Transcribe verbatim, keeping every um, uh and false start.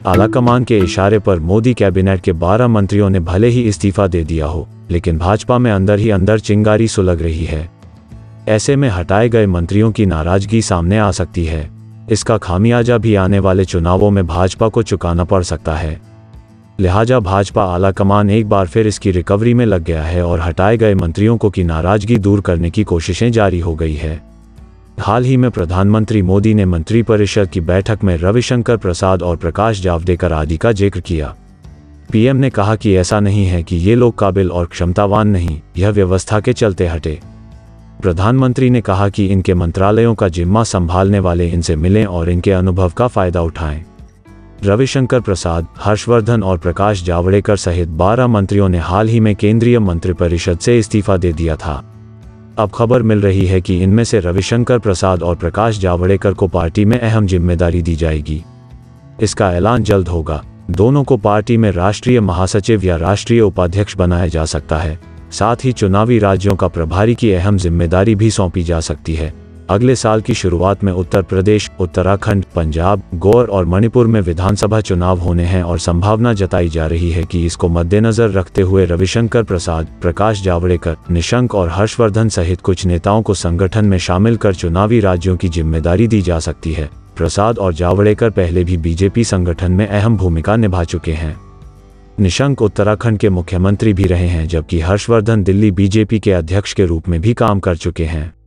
आलाकमान के इशारे पर मोदी कैबिनेट के बारह मंत्रियों ने भले ही इस्तीफा दे दिया हो, लेकिन भाजपा में अंदर ही अंदर चिंगारी सुलग रही है। ऐसे में हटाए गए मंत्रियों की नाराजगी सामने आ सकती है। इसका खामियाजा भी आने वाले चुनावों में भाजपा को चुकाना पड़ सकता है। लिहाजा भाजपा आलाकमान एक बार फिर इसकी रिकवरी में लग गया है और हटाए गए मंत्रियों को की नाराजगी दूर करने की कोशिशें जारी हो गई है। हाल ही में प्रधानमंत्री मोदी ने मंत्रिपरिषद की बैठक में रविशंकर प्रसाद और प्रकाश जावड़ेकर आदि का जिक्र किया। पीएम ने कहा कि ऐसा नहीं है कि ये लोग काबिल और क्षमतावान नहीं, यह व्यवस्था के चलते हटे। प्रधानमंत्री ने कहा कि इनके मंत्रालयों का जिम्मा संभालने वाले इनसे मिलें और इनके अनुभव का फायदा उठाएं। रविशंकर प्रसाद, हर्षवर्धन और प्रकाश जावड़ेकर सहित बारह मंत्रियों ने हाल ही में केंद्रीय मंत्रिपरिषद से इस्तीफा दे दिया था। अब खबर मिल रही है कि इनमें से रविशंकर प्रसाद और प्रकाश जावड़ेकर को पार्टी में अहम जिम्मेदारी दी जाएगी। इसका ऐलान जल्द होगा। दोनों को पार्टी में राष्ट्रीय महासचिव या राष्ट्रीय उपाध्यक्ष बनाया जा सकता है। साथ ही चुनावी राज्यों का प्रभारी की अहम जिम्मेदारी भी सौंपी जा सकती है। अगले साल की शुरुआत में उत्तर प्रदेश, उत्तराखंड, पंजाब, गोवा और मणिपुर में विधानसभा चुनाव होने हैं और संभावना जताई जा रही है कि इसको मद्देनजर रखते हुए रविशंकर प्रसाद, प्रकाश जावड़ेकर, निशंक और हर्षवर्धन सहित कुछ नेताओं को संगठन में शामिल कर चुनावी राज्यों की जिम्मेदारी दी जा सकती है। प्रसाद और जावड़ेकर पहले भी बीजेपी संगठन में अहम भूमिका निभा चुके हैं। निशंक उत्तराखंड के मुख्यमंत्री भी रहे हैं, जबकि हर्षवर्धन दिल्ली बीजेपी के अध्यक्ष के रूप में भी काम कर चुके हैं।